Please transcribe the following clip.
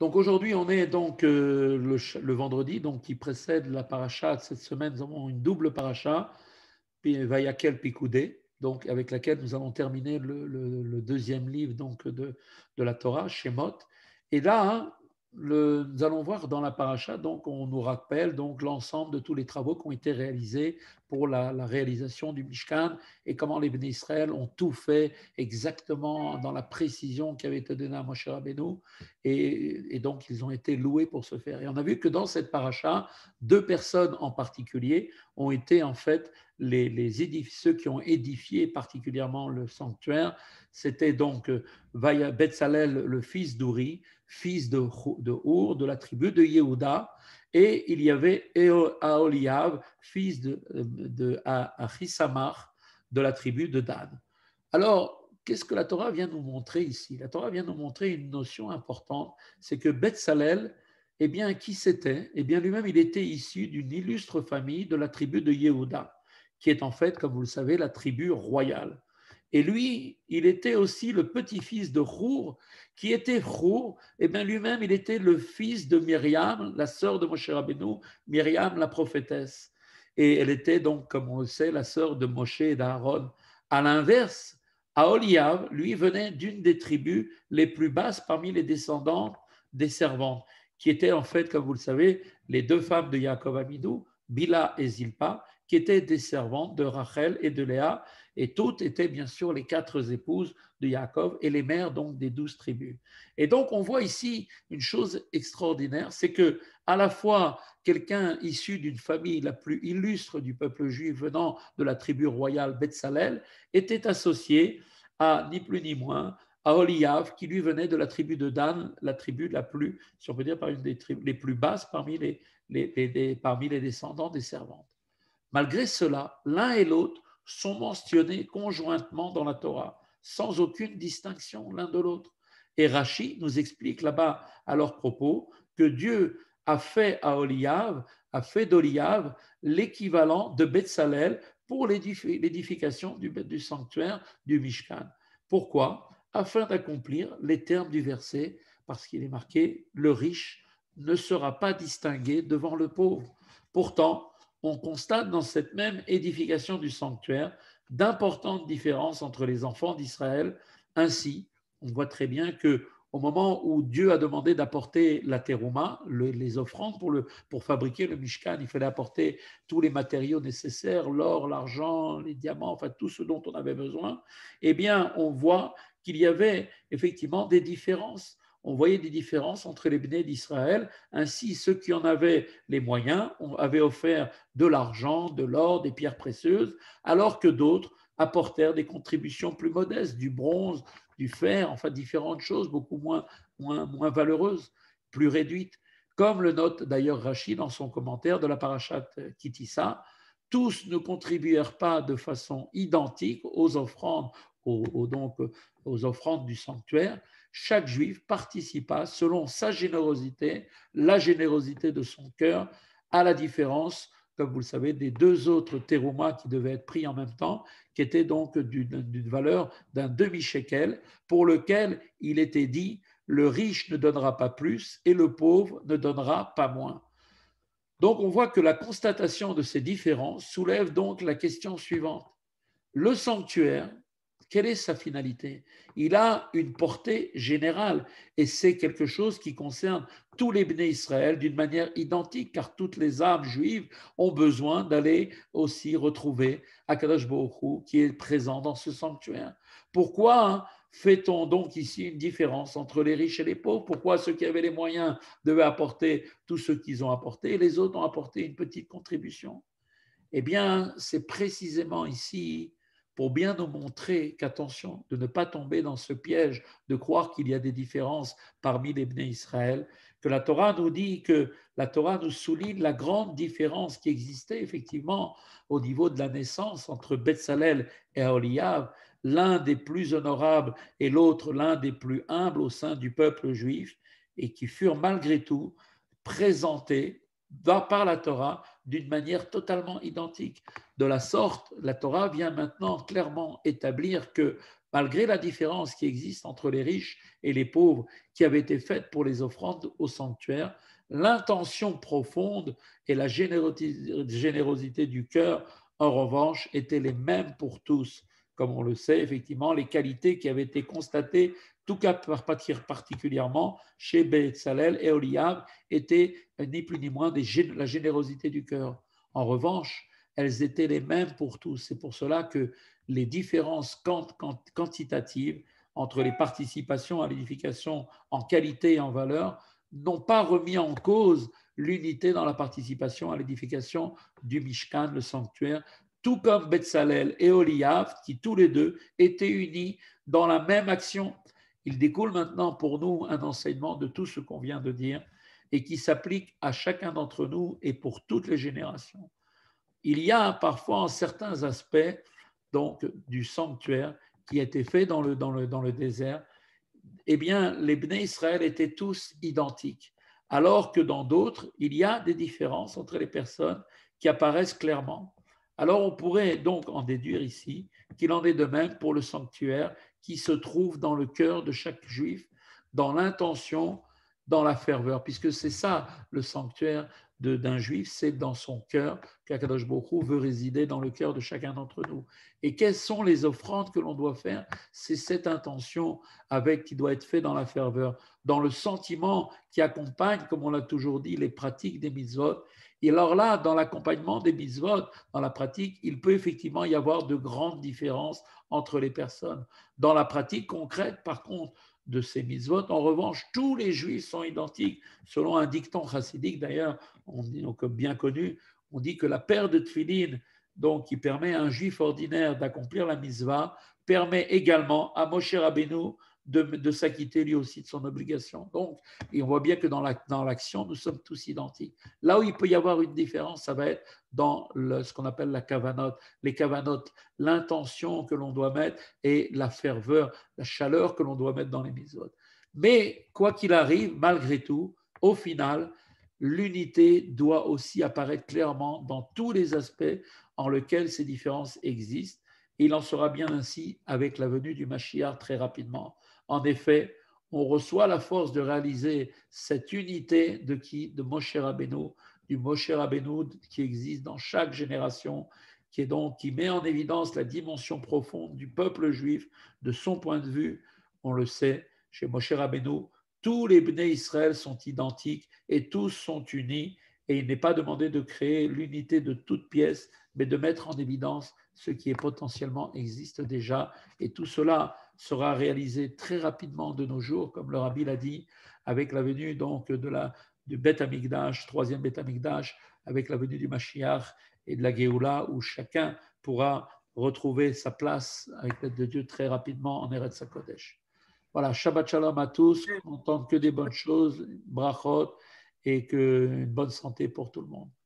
Donc aujourd'hui, on est donc le vendredi, donc qui précède la paracha. Cette semaine, nous avons une double paracha, puis Vayakel Pikoudé, donc avec laquelle nous allons terminer le deuxième livre donc de la Torah, Shemot. Et là, hein, nous allons voir dans la paracha, donc on nous rappelle donc l'ensemble de tous les travaux qui ont été réalisés pour la réalisation du Mishkan et comment les Béné Israël ont tout fait exactement dans la précision qui avait été donnée à Moshe Rabbeinu et donc ils ont été loués pour ce faire. Et on a vu que dans cette paracha, deux personnes en particulier ont été en fait ceux qui ont édifié particulièrement le sanctuaire. C'était donc Betzalel, le fils d'Uri, fils de Our, de la tribu de Yehuda, et il y avait Aholiab, fils de Achisamach, de la tribu de Dan. Alors, qu'est-ce que la Torah vient nous montrer ici? La Torah vient nous montrer une notion importante, c'est que Betzalel, eh bien, qui c'était? Eh bien, lui-même, il était issu d'une illustre famille de la tribu de Yehuda, qui est en fait, comme vous le savez, la tribu royale. Et lui, il était aussi le petit-fils de Hur, qui était Hur, eh bien, lui-même, il était le fils de Myriam, la sœur de Moshe Rabbeinu, Myriam, la prophétesse. Et elle était donc, comme on le sait, la sœur de Moshe et d'Aaron. À l'inverse, Aholiab, lui, venait d'une des tribus les plus basses parmi les descendants des servantes, qui étaient en fait, comme vous le savez, les deux femmes de Yaakov Amidou, Bila et Zilpa, qui étaient des servantes de Rachel et de Léa, et toutes étaient bien sûr les quatre épouses de Yaakov et les mères donc des 12 tribus. Et donc on voit ici une chose extraordinaire, c'est que à la fois quelqu'un issu d'une famille la plus illustre du peuple juif venant de la tribu royale Betsalel était associé à ni plus ni moins à Oliav, qui lui venait de la tribu de Dan, la tribu la plus, si on peut dire, par une des tribus les plus basses parmi parmi les descendants des servantes. Malgré cela, l'un et l'autre sont mentionnés conjointement dans la Torah, sans aucune distinction l'un de l'autre. Et Rachi nous explique là-bas à leur propos que Dieu a fait à Oliav, a fait d'Oliav l'équivalent de Betsalel pour l'édification du sanctuaire du Mishkan. Pourquoi? Afin d'accomplir les termes du verset, parce qu'il est marqué, le riche ne sera pas distingué devant le pauvre. Pourtant, on constate dans cette même édification du sanctuaire d'importantes différences entre les enfants d'Israël. Ainsi, on voit très bien que au moment où Dieu a demandé d'apporter la terouma, les offrandes pour fabriquer le Mishkan, il fallait apporter tous les matériaux nécessaires, l'or, l'argent, les diamants, enfin tout ce dont on avait besoin. Eh bien, on voit qu'il y avait effectivement des différences. On voyait des différences entre les béné d'Israël. Ainsi, ceux qui en avaient les moyens avaient offert de l'argent, de l'or, des pierres précieuses, alors que d'autres apportèrent des contributions plus modestes, du bronze, du fer, enfin différentes choses beaucoup moins valeureuses, plus réduites. Comme le note d'ailleurs Rachid dans son commentaire de la parashat Kitissa, tous ne contribuèrent pas de façon identique aux offrandes, donc aux offrandes du sanctuaire. Chaque juif participa selon sa générosité, la générosité de son cœur, à la différence, comme vous le savez, des deux autres teroumas qui devaient être pris en même temps, qui étaient donc d'une valeur d'un demi-shekel, pour lequel il était dit, le riche ne donnera pas plus et le pauvre ne donnera pas moins. Donc on voit que la constatation de ces différences soulève donc la question suivante. Le sanctuaire, quelle est sa finalité? Il a une portée générale et c'est quelque chose qui concerne tous les Bnei Israël d'une manière identique, car toutes les âmes juives ont besoin d'aller aussi retrouver Akadosh Baruch Hu qui est présent dans ce sanctuaire. Pourquoi fait-on donc ici une différence entre les riches et les pauvres? Pourquoi ceux qui avaient les moyens devaient apporter tout ce qu'ils ont apporté et les autres ont apporté une petite contribution? Eh bien, c'est précisément ici pour bien nous montrer qu'attention, de ne pas tomber dans ce piège de croire qu'il y a des différences parmi les Bnei Israël, que la Torah nous dit, que la Torah nous souligne la grande différence qui existait effectivement au niveau de la naissance entre Betsalel et Aholiab, l'un des plus honorables et l'autre l'un des plus humbles au sein du peuple juif, et qui furent malgré tout présentés par la Torah d'une manière totalement identique. De la sorte, la Torah vient maintenant clairement établir que malgré la différence qui existe entre les riches et les pauvres qui avait été faite pour les offrandes au sanctuaire, l'intention profonde et la générosité du cœur, en revanche, étaient les mêmes pour tous. Comme on le sait, effectivement, les qualités qui avaient été constatées, tout cas particulièrement chez Bezalel et Oliab, étaient ni plus ni moins la générosité du cœur. En revanche, elles étaient les mêmes pour tous. C'est pour cela que les différences quantitatives entre les participations à l'édification en qualité et en valeur n'ont pas remis en cause l'unité dans la participation à l'édification du Mishkan, le sanctuaire, tout comme Betzalel et Oliav, qui tous les deux étaient unis dans la même action. Il découle maintenant pour nous un enseignement de tout ce qu'on vient de dire et qui s'applique à chacun d'entre nous et pour toutes les générations. Il y a parfois en certains aspects donc, du sanctuaire qui a été fait dans le désert, eh bien, les Bnei Israël étaient tous identiques, alors que dans d'autres, il y a des différences entre les personnes qui apparaissent clairement. Alors, on pourrait donc en déduire ici qu'il en est de même pour le sanctuaire qui se trouve dans le cœur de chaque juif, dans l'intention, dans la ferveur, puisque c'est ça le sanctuaire d'un juif, c'est dans son cœur qu'Akadosh Baruch Hu veut résider dans le cœur de chacun d'entre nous. Et quelles sont les offrandes que l'on doit faire? C'est cette intention qui doit être fait dans la ferveur, dans le sentiment qui accompagne, comme on l'a toujours dit, les pratiques des mitzvot. Et alors là, dans l'accompagnement des mitzvot, dans la pratique, il peut effectivement y avoir de grandes différences entre les personnes. Dans la pratique concrète, par contre, de ces mitzvot, en revanche, tous les juifs sont identiques. Selon un dicton chassidique, d'ailleurs, on dit donc bien connu, on dit que la paire de tefillin, donc qui permet à un juif ordinaire d'accomplir la mitzvah, permet également à Moshe Rabbeinu de s'acquitter lui aussi de son obligation. Donc, et on voit bien que dans l'action, nous sommes tous identiques. Là où il peut y avoir une différence, ça va être dans ce qu'on appelle la kavanot, les kavanot, l'intention que l'on doit mettre et la ferveur, la chaleur que l'on doit mettre dans les mitzvot. Mais quoi qu'il arrive, malgré tout, au final, l'unité doit aussi apparaître clairement dans tous les aspects en lesquels ces différences existent. Et il en sera bien ainsi avec la venue du Mashiach très rapidement. En effet, on reçoit la force de réaliser cette unité de Moshe Rabbeinu, du Moshe Rabbeinu qui existe dans chaque génération, qui met en évidence la dimension profonde du peuple juif, de son point de vue. On le sait, chez Moshe Rabbeinu, tous les Bnei Israël sont identiques et tous sont unis. Et il n'est pas demandé de créer l'unité de toutes pièces, mais de mettre en évidence ce qui est potentiellement existe déjà. Et tout cela sera réalisé très rapidement de nos jours, comme le Rabbi l'a dit, avec la venue donc du Beth Amikdash, troisième Beth Amikdash, avec la venue du Mashiach et de la Géoula, où chacun pourra retrouver sa place avec l'aide de Dieu très rapidement en Eretz HaKodesh. Voilà, Shabbat Shalom à tous, qu'on n'entende que des bonnes choses, brachot, et une bonne santé pour tout le monde.